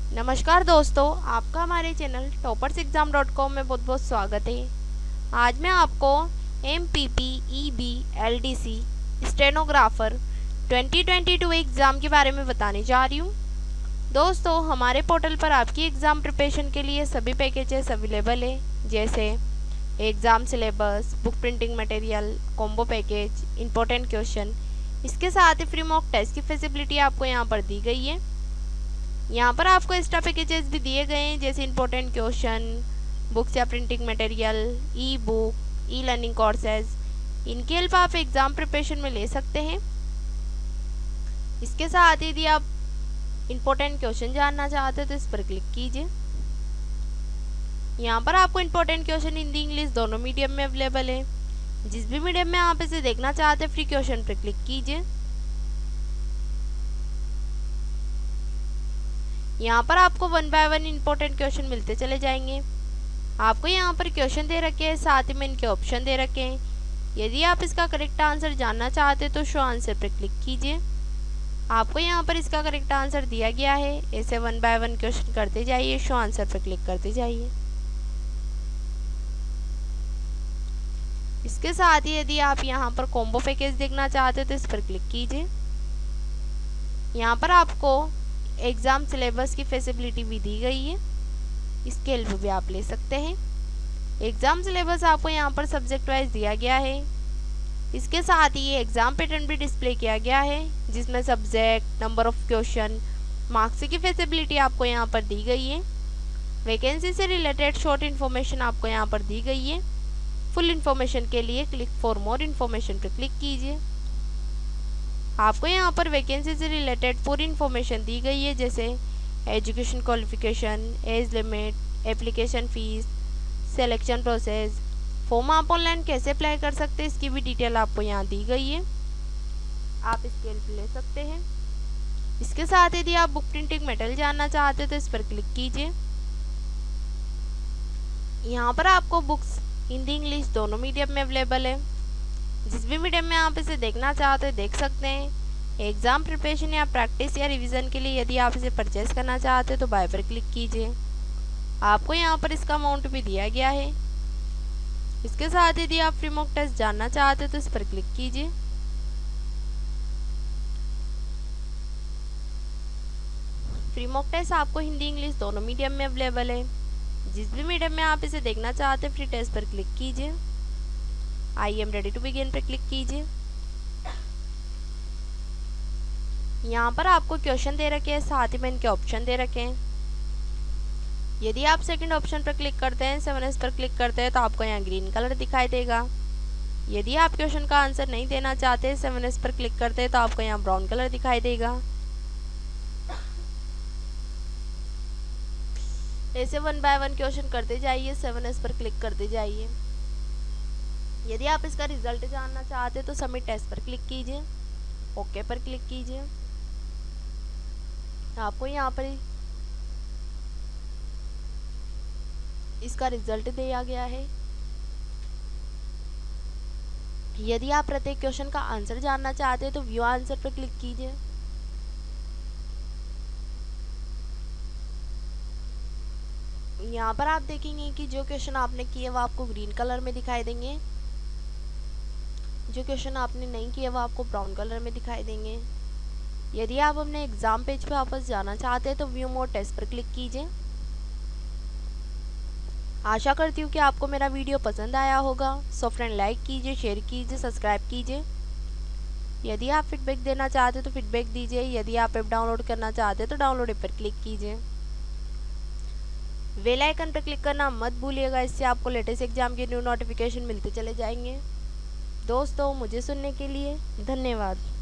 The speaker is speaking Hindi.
नमस्कार दोस्तों, आपका हमारे चैनल topperseexam.com में बहुत बहुत स्वागत है। आज मैं आपको MPPEB LDC स्टेनोग्राफर 2022 एग्ज़ाम के बारे में बताने जा रही हूँ। दोस्तों, हमारे पोर्टल पर आपकी एग्ज़ाम प्रिपरेशन के लिए सभी पैकेजेस अवेलेबल है, जैसे exam syllabus, book printing material, combo package, important question. इसके साथ ही फ्री मॉक टेस्ट की फैसिलिटी आपको यहाँ पर दी गई है। यहाँ पर आपको एक्स्ट्रा पैकेजेस भी दिए गए हैं, जैसे इंपॉर्टेंट क्वेश्चन, बुक्स या printing material, e book, e learning courses. इनकी हेल्प आप एग्ज़ाम प्रिपरेशन में ले सकते हैं। इसके साथ यदि आप इंपॉर्टेंट क्वेश्चन जानना चाहते हैं तो इस पर क्लिक कीजिए। यहाँ पर आपको इंपॉर्टेंट क्वेश्चन हिंदी इंग्लिश दोनों मीडियम में अवेलेबल है। जिस भी मीडियम में आप इसे देखना चाहते हैं, फ्री क्वेश्चन पर क्लिक कीजिए। यहाँ पर आपको 1 बाय 1 इंपॉर्टेंट क्वेश्चन मिलते चले जाएंगे। आपको यहाँ पर क्वेश्चन दे रखे हैं, साथ ही में इनके ऑप्शन दे रखे हैं। यदि आप इसका करेक्ट आंसर जानना चाहते हैं तो शो आंसर पर क्लिक कीजिए। आपको यहाँ पर इसका करेक्ट आंसर दिया गया है। ऐसे 1 बाय 1 क्वेश्चन करते जाइए, शो आंसर पर क्लिक करते जाइए। इसके साथ ही यदि आप यहाँ पर कॉम्बो पैकेज देखना चाहते हैं तो इस पर क्लिक कीजिए। यहाँ पर आपको एग्ज़ाम सिलेबस की फैसिलिटी भी दी गई है, इसके हेल्प भी आप ले सकते हैं। एग्ज़ाम सिलेबस आपको यहाँ पर सब्जेक्ट वाइज दिया गया है। इसके साथ ही ये एग्ज़ाम पैटर्न भी डिस्प्ले किया गया है, जिसमें subject, number of question, marks की फैसिलिटी आपको यहाँ पर दी गई है। वैकेंसी से रिलेटेड शॉर्ट इन्फॉर्मेशन आपको यहाँ पर दी गई है। फुल इन्फॉर्मेशन के लिए क्लिक फॉर मोर इन्फॉर्मेशन पर क्लिक कीजिए। आपको यहाँ पर वैकेंसी से रिलेटेड पूरी इन्फॉर्मेशन दी गई है, जैसे education qualification, age limit, application fees, selection process, form आप ऑनलाइन कैसे अप्लाई कर सकते हैं, इसकी भी डिटेल आपको यहाँ दी गई है। आप इसकी हेल्प ले सकते हैं। इसके साथ यदि आप बुक प्रिंटिंग मटेरियल जानना चाहते हैं तो इस पर क्लिक कीजिए। यहाँ पर आपको बुक्स हिंदी इंग्लिश दोनों मीडियम में अवेलेबल है। जिस भी मीडियम में आप इसे देखना चाहते हैं देख सकते हैं। एग्ज़ाम प्रिपरेशन या प्रैक्टिस या रिवीजन के लिए यदि आप इसे परचेस करना चाहते हैं तो बाय पर क्लिक कीजिए। आपको यहाँ पर इसका अमाउंट भी दिया गया है। इसके साथ यदि आप फ्री मॉक टेस्ट जानना चाहते हैं तो इस पर क्लिक कीजिए। फ्री मॉक टेस्ट आपको हिंदी इंग्लिश दोनों मीडियम में अवेलेबल है। जिस भी मीडियम में आप इसे देखना चाहते हैं, फ्री टेस्ट पर क्लिक कीजिए। I am ready to begin पर क्लिक कीजिए। यहाँ पर आपको क्वेश्चन दे रखे हैं, साथ ही में इनके ऑप्शन दे रखे हैं। यदि आप सेकंड ऑप्शन पर क्लिक करते हैं, 7S पर क्लिक करते हैं, तो आपको यहाँ ग्रीन कलर दिखाई देगा। यदि आप क्वेश्चन का आंसर नहीं देना चाहते, 7S पर क्लिक करते हैं, तो आपको यहाँ ब्राउन कलर दिखाई देगा। ऐसे 1 बाय 1 क्वेश्चन करते जाइए, 7S पर क्लिक करते जाइए। यदि आप इसका रिजल्ट जानना चाहते हैं तो सबमिट टेस्ट पर क्लिक कीजिए, ओके पर क्लिक कीजिए। आपको यहाँ पर इसका रिजल्ट दिया गया है। यदि आप प्रत्येक क्वेश्चन का आंसर जानना चाहते हैं तो व्यू आंसर पर क्लिक कीजिए। यहाँ पर आप देखेंगे कि जो क्वेश्चन आपने किए वो आपको ग्रीन कलर में दिखाई देंगे, जो क्वेश्चन आपने नहीं किया वो आपको ब्राउन कलर में दिखाई देंगे। यदि आप अपने एग्ज़ाम पेज पे वापस जाना चाहते हैं तो व्यू मोर टेस्ट पर क्लिक कीजिए। आशा करती हूँ कि आपको मेरा वीडियो पसंद आया होगा। सो फ्रेंड, लाइक कीजिए, शेयर कीजिए, सब्सक्राइब कीजिए। यदि आप फीडबैक देना चाहते हैं तो फीडबैक दीजिए। यदि आप ऐप डाउनलोड करना चाहते हैं तो डाउनलोड ऐप पर क्लिक कीजिए। बेल आइकन पर क्लिक करना मत भूलिएगा, इससे आपको लेटेस्ट एग्जाम के न्यू नोटिफिकेशन मिलते चले जाएंगे। दोस्तों, मुझे सुनने के लिए धन्यवाद।